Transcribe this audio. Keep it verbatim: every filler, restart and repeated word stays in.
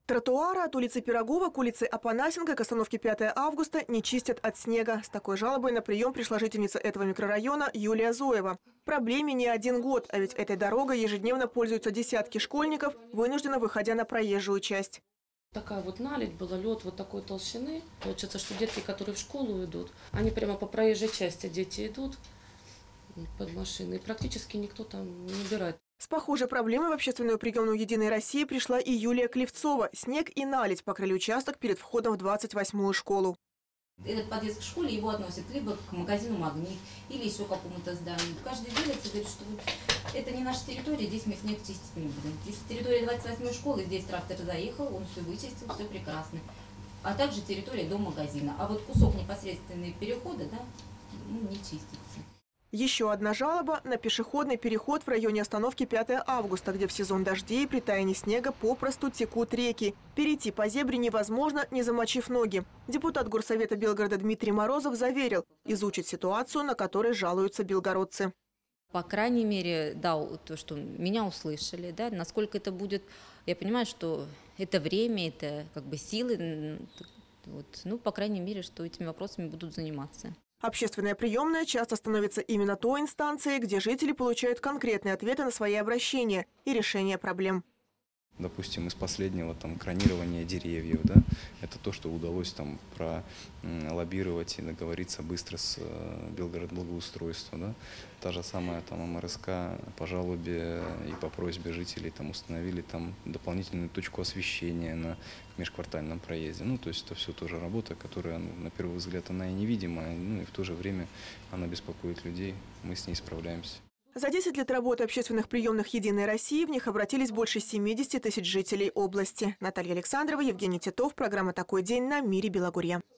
Тротуары от улицы Пирогова к улице Апанасенко к остановке пятое августа не чистят от снега. С такой жалобой на прием пришла жительница этого микрорайона Юлия Зоева. Проблеме не один год, а ведь этой дорогой ежедневно пользуются десятки школьников, вынужденно выходя на проезжую часть. Такая вот наледь была, лед вот такой толщины. Получается, что детки, которые в школу идут, они прямо по проезжей части дети идут под машиной. И практически никто там не убирает. С похожей проблемой в общественную приемную «Единой России» пришла и Юлия Клевцова. Снег и наледь покрыли участок перед входом в двадцать восьмую школу. Этот подъезд к школе его относят либо к магазину «Магнит», или еще к какому-то зданию. Каждый делится, говорит, что это не наша территория, здесь мы снег чистить не будем. Здесь территория двадцать восьмой школы, здесь трактор заехал, он все вычистил, все прекрасно. А также территория до магазина. А вот кусок непосредственные перехода, да, ну, не чистится. Еще одна жалоба на пешеходный переход в районе остановки пятое августа, где в сезон дождей при таянии снега попросту текут реки. Перейти по зебре невозможно, не замочив ноги. Депутат Горсовета Белгорода Дмитрий Морозов заверил, изучит ситуацию, на которой жалуются белгородцы. По крайней мере, да, то, что меня услышали, да, насколько это будет, я понимаю, что это время, это как бы силы, вот, ну, по крайней мере, что этими вопросами будут заниматься. Общественная приемная часто становится именно той инстанцией, где жители получают конкретные ответы на свои обращения и решение проблем. Допустим, из последнего там кронирования деревьев, да, это то, что удалось там пролоббировать и договориться быстро с Белгород-благоустройство, да. Та же самая там эм эр эс ка по жалобе и по просьбе жителей там установили там дополнительную точку освещения на межквартальном проезде. Ну, то есть это все тоже работа, которая, ну, на первый взгляд, она и невидимая, ну и в то же время она беспокоит людей, мы с ней справляемся. За десять лет работы общественных приемных «Единой России» в них обратились больше семидесяти тысяч жителей области. Наталья Александрова, Евгений Титов. Программа «Такой день» на Мире Белогорья.